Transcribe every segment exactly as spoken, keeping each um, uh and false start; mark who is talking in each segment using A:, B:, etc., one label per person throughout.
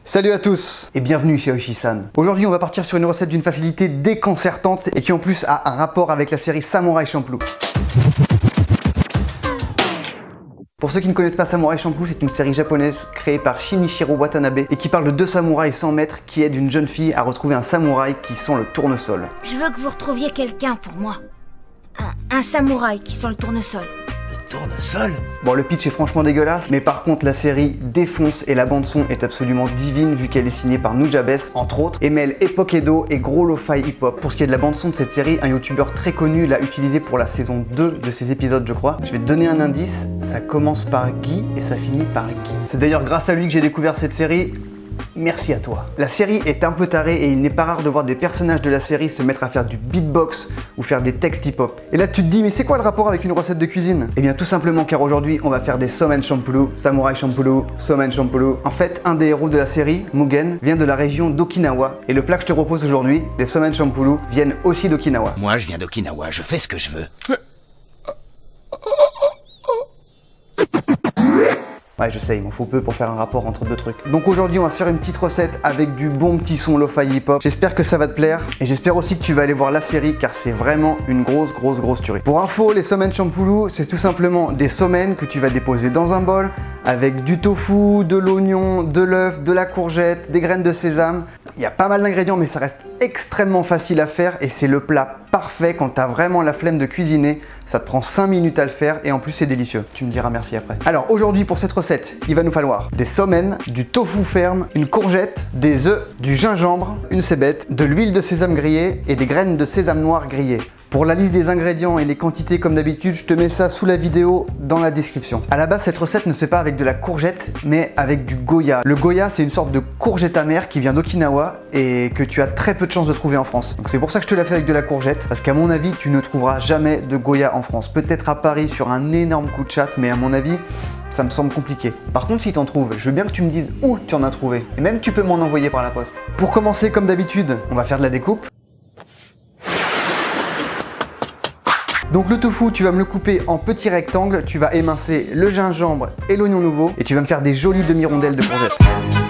A: Salut à tous et bienvenue chez Oishi-san. Aujourd'hui on va partir sur une recette d'une facilité déconcertante et qui en plus a un rapport avec la série Samurai Champloo. Pour ceux qui ne connaissent pas Samurai Champloo, c'est une série japonaise créée par Shinichiro Watanabe et qui parle de deux samouraïs sans maître qui aident une jeune fille à retrouver un samouraï qui sent le tournesol.
B: Je veux que vous retrouviez quelqu'un pour moi. Un, un samouraï qui sent le tournesol.
C: Tournesol?
A: Bon, le pitch est franchement dégueulasse, mais par contre la série défonce et la bande son est absolument divine vu qu'elle est signée par Nujabes entre autres et mêle époque Edo et gros lo-fi hip-hop. Pour ce qui est de la bande son de cette série, un youtubeur très connu l'a utilisé pour la saison deux de ses épisodes je crois. Je vais te donner un indice, ça commence par Guy et ça finit par Guy. C'est d'ailleurs grâce à lui que j'ai découvert cette série. Merci à toi. La série est un peu tarée et il n'est pas rare de voir des personnages de la série se mettre à faire du beatbox ou faire des textes hip-hop. Et là tu te dis mais c'est quoi le rapport avec une recette de cuisine? Eh bien tout simplement car aujourd'hui on va faire des Somen Champloo, Samurai Champloo, Somen Champloo. En fait un des héros de la série, Mugen, vient de la région d'Okinawa et le plat que je te propose aujourd'hui, les Somen Champloo, viennent aussi d'Okinawa.
C: Moi je viens d'Okinawa, je fais ce que je veux.
A: Ouais je sais, il m'en faut peu pour faire un rapport entre deux trucs. Donc aujourd'hui on va se faire une petite recette avec du bon petit son lo-fi hip-hop. J'espère que ça va te plaire et j'espère aussi que tu vas aller voir la série car c'est vraiment une grosse grosse grosse tuerie. Pour info, les Somen Champloo, c'est tout simplement des somen que tu vas déposer dans un bol avec du tofu, de l'oignon, de l'œuf, de la courgette, des graines de sésame. Il y a pas mal d'ingrédients mais ça reste extrêmement facile à faire et c'est le plat parfait quand tu as vraiment la flemme de cuisiner. Ça te prend cinq minutes à le faire et en plus c'est délicieux. Tu me diras merci après. Alors aujourd'hui pour cette recette, il va nous falloir des somen, du tofu ferme, une courgette, des œufs, du gingembre, une cébette, de l'huile de sésame grillée et des graines de sésame noir grillées. Pour la liste des ingrédients et les quantités comme d'habitude, je te mets ça sous la vidéo dans la description. À la base, cette recette ne se fait pas avec de la courgette, mais avec du goya. Le goya, c'est une sorte de courgette amère qui vient d'Okinawa et que tu as très peu de chances de trouver en France. Donc c'est pour ça que je te la fais avec de la courgette, parce qu'à mon avis, tu ne trouveras jamais de goya en France. Peut-être à Paris sur un énorme coup de chatte, mais à mon avis, ça me semble compliqué. Par contre, si t'en trouves, je veux bien que tu me dises où tu en as trouvé. Et même tu peux m'en envoyer par la poste. Pour commencer, comme d'habitude, on va faire de la découpe. Donc le tofu, tu vas me le couper en petits rectangles, tu vas émincer le gingembre et l'oignon nouveau et tu vas me faire des jolies demi-rondelles de courgettes.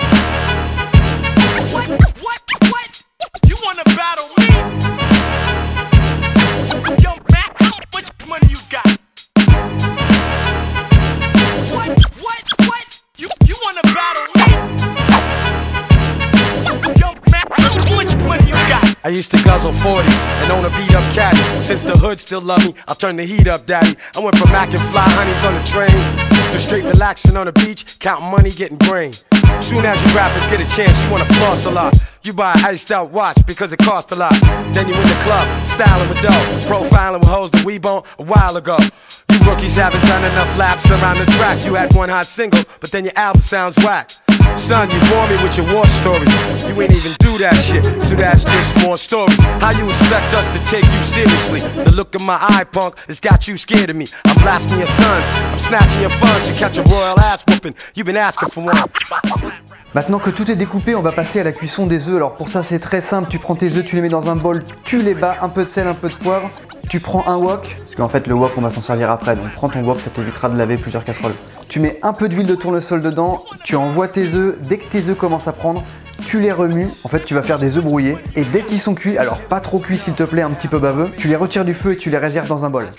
D: I used to guzzle forties and own a beat up caddy. Since the hood still love me, I'll turn the heat up, daddy. I went from Mac and fly honeys on the train to straight relaxing on the beach, counting money, getting brain. Soon as you rappers get a chance, you wanna floss a lot. You buy an iced out watch because it costs a lot. Then you in the club, styling with dough, profiling with hoes that we bone a while ago. You rookies haven't done enough laps around the track. You had one hot single, but then your album sounds whack. Son, you bore me with your war stories. You ain't even do that shit, so that's just more stories. How you expect us to take you seriously? The look in my eye, punk, has got you scared of me. I'm blasting your sons, I'm snatching your funds. You catch a royal ass whooping, you've been asking for one.
A: Maintenant que tout est découpé, on va passer à la cuisson des œufs. Alors pour ça c'est très simple, tu prends tes œufs, tu les mets dans un bol, tu les bats, un peu de sel, un peu de poivre. Tu prends un wok, parce qu'en fait le wok on va s'en servir après, donc prends ton wok, ça t'évitera de laver plusieurs casseroles. Tu mets un peu d'huile de tournesol dedans, tu envoies tes œufs, dès que tes œufs commencent à prendre, tu les remues, en fait tu vas faire des œufs brouillés, et dès qu'ils sont cuits, alors pas trop cuits s'il te plaît, un petit peu baveux, tu les retires du feu et tu les réserves dans un bol.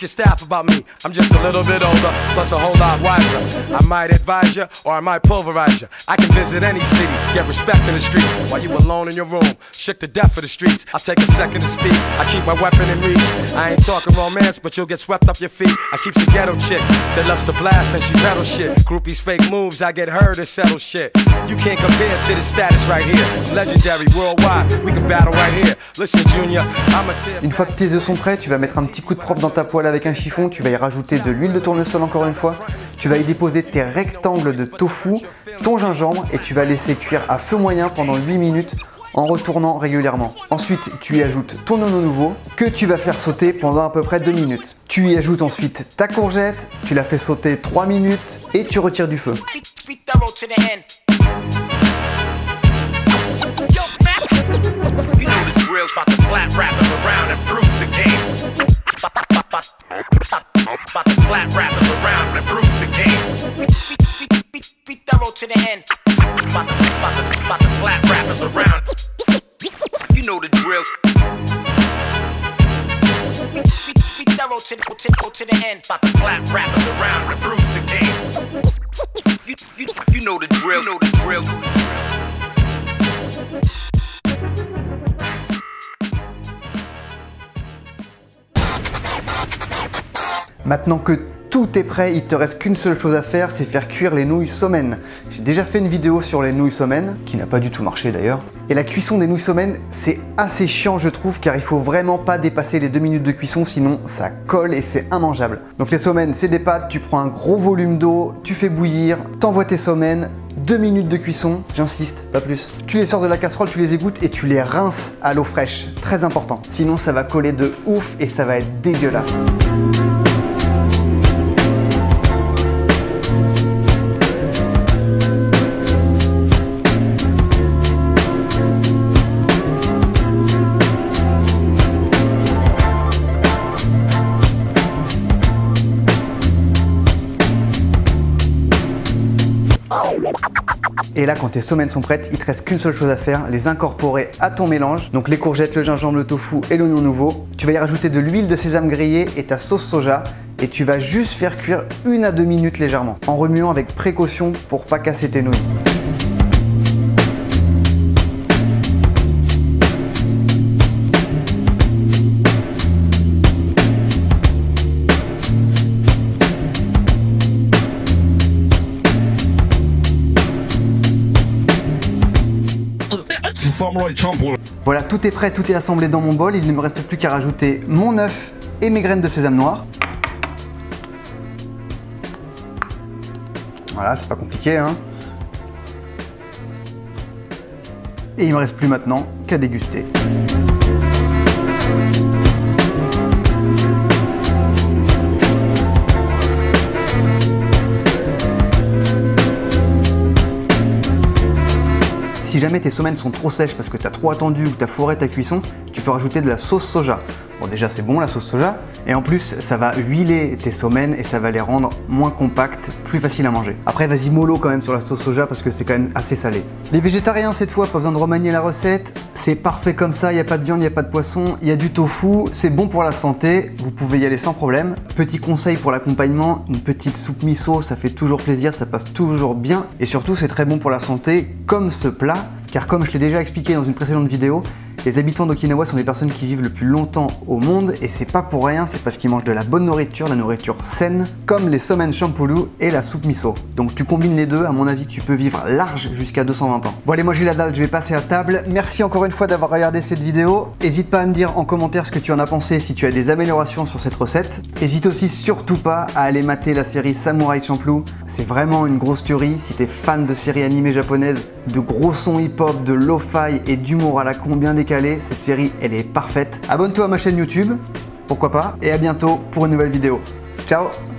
D: I ain't talking romance, but you'll get swept up your feet. I keep a ghetto chick that loves to blast and she pedal shit. Groupies fake moves, I get her to settle shit. You can't compare to the status right here. I'm legendary worldwide, we can battle right here. Listen Junior, I'm a tip.
A: Une fois que tes œufs sont prêts, tu vas mettre un petit coup de propre dans ta poêle avec un chiffon, tu vas y rajouter de l'huile de tournesol encore une fois. Tu vas y déposer tes rectangles de tofu, ton gingembre et tu vas laisser cuire à feu moyen pendant huit minutes. En retournant régulièrement. Ensuite, tu y ajoutes ton oignon nouveau que tu vas faire sauter pendant à peu près deux minutes. Tu y ajoutes ensuite ta courgette, tu la fais sauter trois minutes et tu retires du feu.
D: To the end. About to, about to, about to
C: rappers around. You know the drill. Be, be, be thorough to the, to, to the end. About to slap rappers around and bruise the game. You, you, you know the drill. You know the drill.
A: Maintenant que tout est prêt, il te reste qu'une seule chose à faire, c'est faire cuire les nouilles somen. J'ai déjà fait une vidéo sur les nouilles somen, qui n'a pas du tout marché d'ailleurs. Et la cuisson des nouilles somen, c'est assez chiant je trouve, car il faut vraiment pas dépasser les deux minutes de cuisson, sinon ça colle et c'est immangeable. Donc les somen, c'est des pâtes, tu prends un gros volume d'eau, tu fais bouillir, t'envoies tes somen, deux minutes de cuisson, j'insiste, pas plus. Tu les sors de la casserole, tu les égouttes et tu les rinces à l'eau fraîche, très important. Sinon ça va coller de ouf et ça va être dégueulasse. Et là, quand tes somen sont prêtes, il te reste qu'une seule chose à faire, les incorporer à ton mélange. Donc les courgettes, le gingembre, le tofu et l'oignon nouveau. Tu vas y rajouter de l'huile de sésame grillée et ta sauce soja. Et tu vas juste faire cuire une à deux minutes légèrement, en remuant avec précaution pour pas casser tes nouilles. Voilà, tout est prêt, tout est assemblé dans mon bol. Il ne me reste plus qu'à rajouter mon œuf et mes graines de sésame noir. Voilà, c'est pas compliqué, hein. Et il me reste plus maintenant qu'à déguster. Si jamais tes somen sont trop sèches parce que tu as trop attendu ou que tu as foiré ta cuisson, tu peux rajouter de la sauce soja. Bon, déjà c'est bon la sauce soja, et en plus ça va huiler tes somen et ça va les rendre moins compacts, plus faciles à manger. Après vas-y mollo quand même sur la sauce soja parce que c'est quand même assez salé. Les végétariens cette fois, pas besoin de remanier la recette, c'est parfait comme ça, il n'y a pas de viande, il n'y a pas de poisson, il y a du tofu, c'est bon pour la santé, vous pouvez y aller sans problème. Petit conseil pour l'accompagnement, une petite soupe miso, ça fait toujours plaisir, ça passe toujours bien, et surtout c'est très bon pour la santé, comme ce plat, car comme je l'ai déjà expliqué dans une précédente vidéo, les habitants d'Okinawa sont les personnes qui vivent le plus longtemps au monde et c'est pas pour rien, c'est parce qu'ils mangent de la bonne nourriture, de la nourriture saine, comme les somen champoulu et la soupe miso. Donc tu combines les deux, à mon avis tu peux vivre large jusqu'à deux cent vingt ans. Bon allez, moi j'ai la dalle, je vais passer à table. Merci encore une fois d'avoir regardé cette vidéo. N'hésite pas à me dire en commentaire ce que tu en as pensé, si tu as des améliorations sur cette recette. N'hésite aussi surtout pas à aller mater la série Samurai Champloo. C'est vraiment une grosse tuerie. Si t'es fan de séries animées japonaises, de gros sons hip-hop, de lo-fi et d'humour à la con bien décalé, cette série elle est parfaite. Abonne-toi à ma chaîne YouTube, pourquoi pas, et à bientôt pour une nouvelle vidéo. Ciao!